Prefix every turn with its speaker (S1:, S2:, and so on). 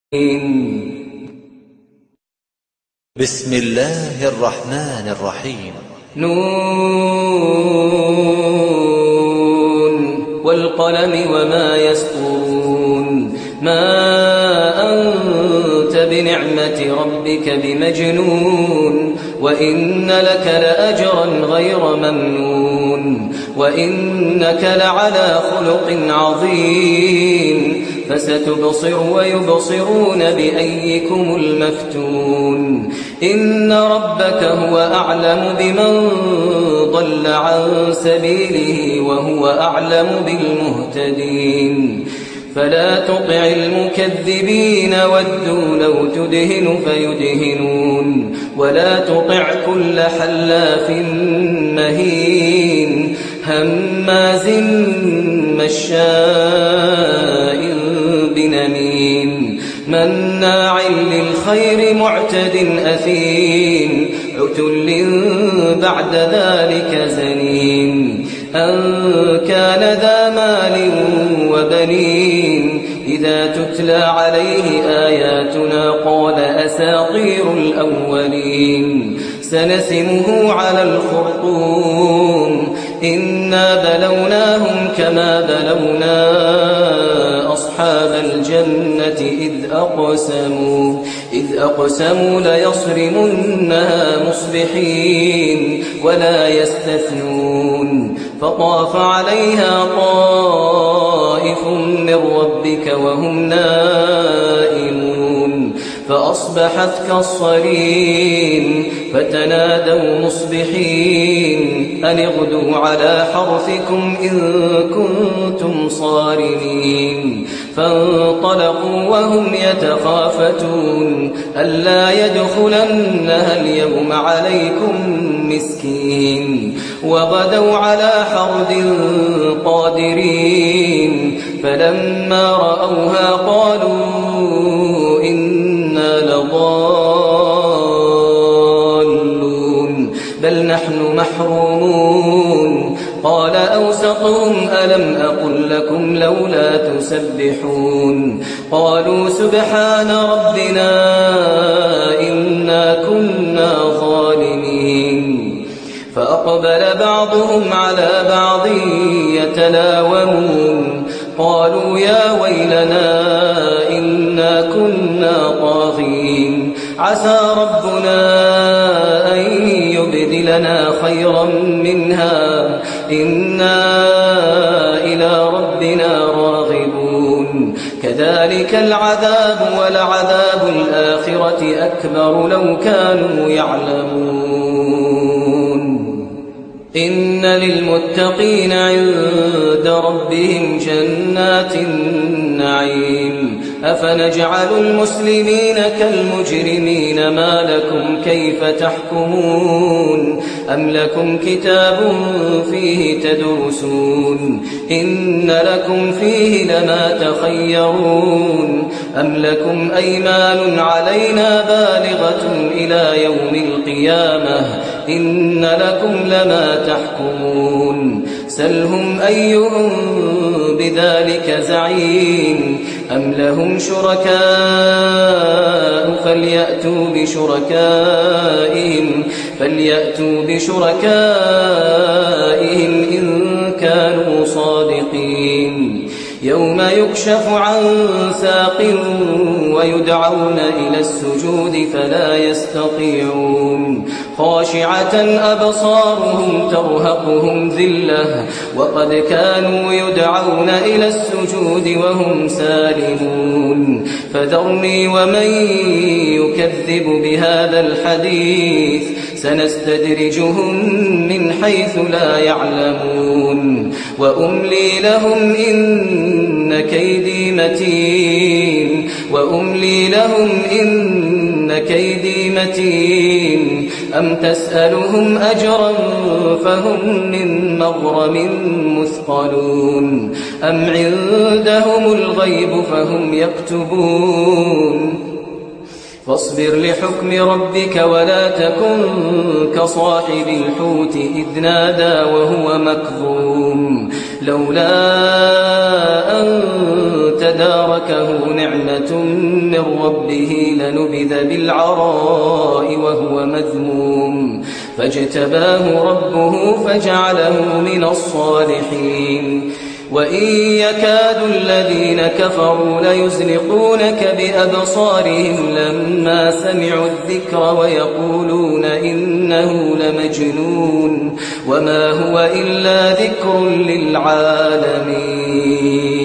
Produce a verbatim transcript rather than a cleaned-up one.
S1: بسم الله الرحمن الرحيم.
S2: نون والقلم وما يسطرون. ما أنت بنعمة ربك بمجنون، وإن لك لأجرا غير ممنون، وإنك لعلى خلق عظيم. فستبصر ويبصرون بأيكم المفتون. إن ربك هو أعلم بمن ضل عن سبيله وهو أعلم بالمهتدين. فلا تطع المكذبين ودوا لو تدهن فيدهنون، ولا تطع كل حلاف مهين هماز مشاء بنميم مناع للخير معتد أثيم عتل بعد ذلك زنيم. أن كان ذا مال وبنين إذا تتلى عليه آياتنا قال أساطير الأولين. سنسمه على الخرطوم. إنا بلوناهم كما بلونا أصحاب الجنة إذ أقسموا إذ أقسموا ليصرمنها مصبحين ولا يستثنون. فطاف عليها طائف من ربك وهم نائمون فأصبحت كالصريم. فتنادوا مصبحين أن اغدوا على حرثكم إن كنتم صارمين. فانطلقوا وهم يتخافتون ألا يدخلنها اليوم عليكم مسكين. وغدوا على حرد قادرين فلما رأوها قالوا إنا لضالون بل نحن محرومون. قال أوسطهم ألم أقل لكم لولا تسبحون. قالوا سبحان ربنا إنا كنا ظالمين. فأقبل بعضهم على بعض يتلاومون قالوا يا ويلنا إنا كنا طاغين. عسى ربنا أن يبدلنا خيرا منها إنا إلى ربنا راغبون. كذلك العذاب ولعذاب الآخرة أكبر لو كانوا يعلمون. إن للمتقين عند ربهم جنات النعيم. أفنجعل المسلمين كالمجرمين ما لكم كيف تحكمون. أم لكم كتاب فيه تدرسون إن لكم فيه لما تخيرون. أم لكم أيمان علينا بالغة إلى يوم القيامة إن لكم لما تحكمون. سلهم أيهم بذلك زعيم. أم لهم شركاء فليأتوا بشركائهم فليأتوا بشركائهم إن كانوا صادقين. يوم يكشف عن ساق ويدعون إلى السجود فلا يستطيعون. خاشعة أبصارهم ترهقهم ذلة وقد كانوا يدعون إلى السجود وهم سالمون. فذرني ومن يكذب بهذا الحديث سنستدرجهم من حيث لا يعلمون. وأملي لهم إن كيدي متين وأملي لهم إن كيدي متين. أم تسألهم أجرا فهم من مغرم مثقلون. أم عندهم الغيب فهم يكتبون. فاصبر لحكم ربك ولا تكن كصاحب الحوت إذ نادى وهو مكظوم لولا أن تداركه نعمة من ربه لنبذ بالعراء وهو مذموم فاجتباه ربه فجعله من الصالحين وإن يكاد الذين كفروا ليزلقونك بأبصارهم لما سمعوا الذكر ويقولون إنه لمجنون وما هو إلا ذكر للعالمين